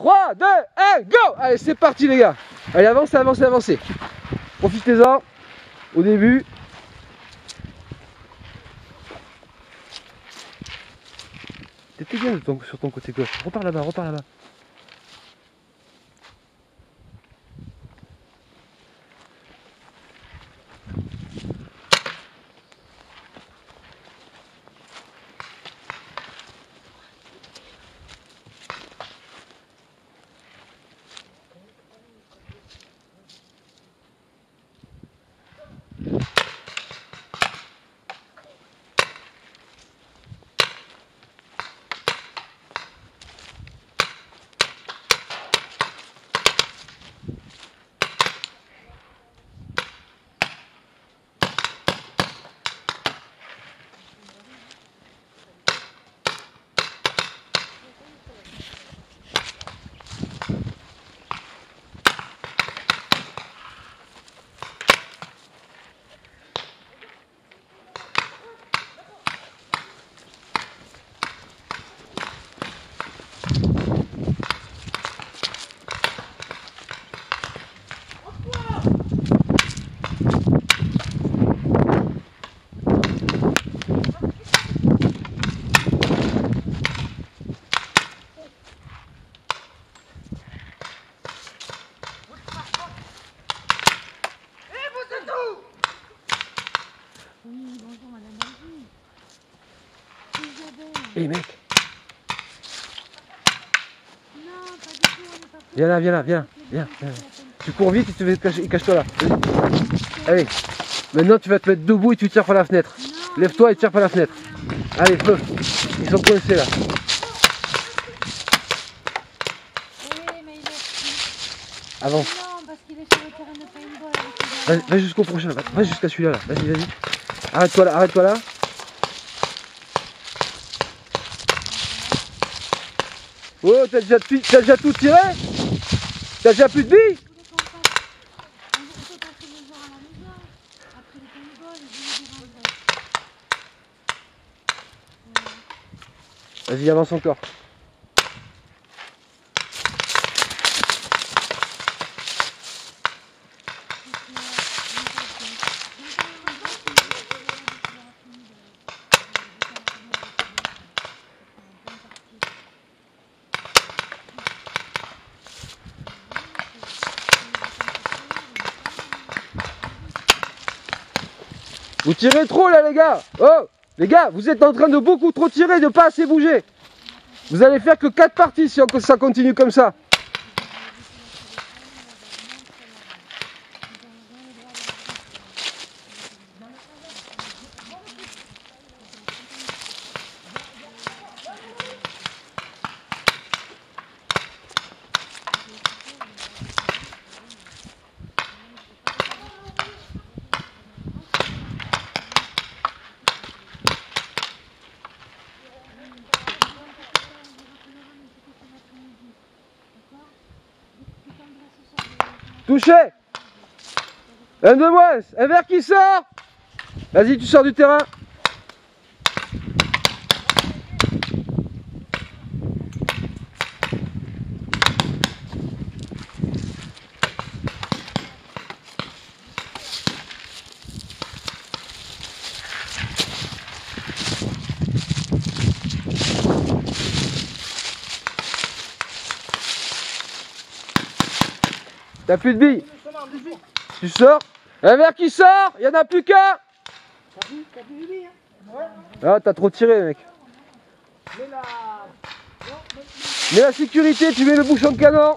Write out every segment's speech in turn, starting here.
3, 2, 1, go! Allez, c'est parti les gars. Allez, avancez, avancez, avancez. Profitez-en au début. T'étais bien sur ton côté gauche. Repars là-bas, repars là-bas. Hé mec. Viens là, viens là, viens, viens, viens. Tu cours vite et tu vas te cacher, cache-toi là. Allez, maintenant tu vas te mettre debout et tu tires par la fenêtre. Lève-toi et tire par la fenêtre. Allez, feu. Ils sont coincés là. Avance. Va jusqu'au prochain, va jusqu'à celui-là. Là. Vas-y, vas-y. Arrête-toi là, arrête-toi là. Oh, t'as déjà tout tiré? T'as déjà plus de billes? Vas-y, avance encore. Vous tirez trop là les gars. Oh les gars, vous êtes en train de beaucoup trop tirer, de pas assez bouger. Vous allez faire que 4 parties si ça continue comme ça. Touché. Un de moins. Un vert qui sort. Vas-y, tu sors du terrain. T'as plus de billes. Tu sors. Un vert qui sort. Il n'y en a plus qu'un. Ah, t'as trop tiré, mec. Mets la sécurité, tu mets le bouchon de canon.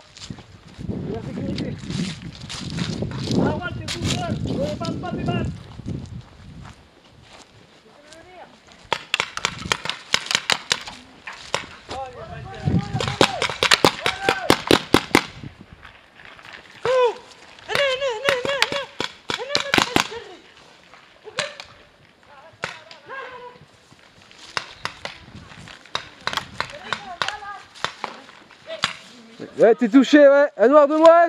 Ouais, t'es touché, ouais. Un noir de moins.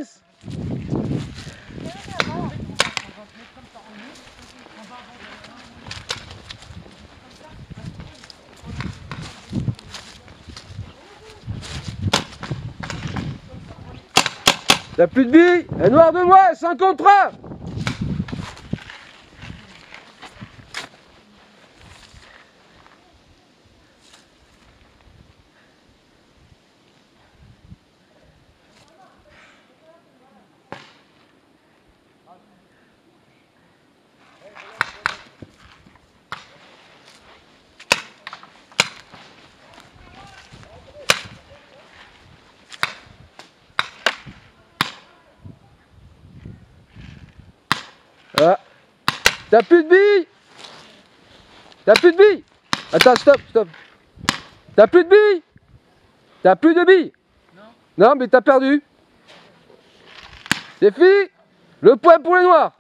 T'as plus de billes. Et noir de moi, 5 contre 1. Voilà. T'as plus de billes. T'as plus de billes. Attends, stop, stop. T'as plus de billes. T'as plus de billes. Non, mais t'as perdu. C'est fini. Le point pour les noirs.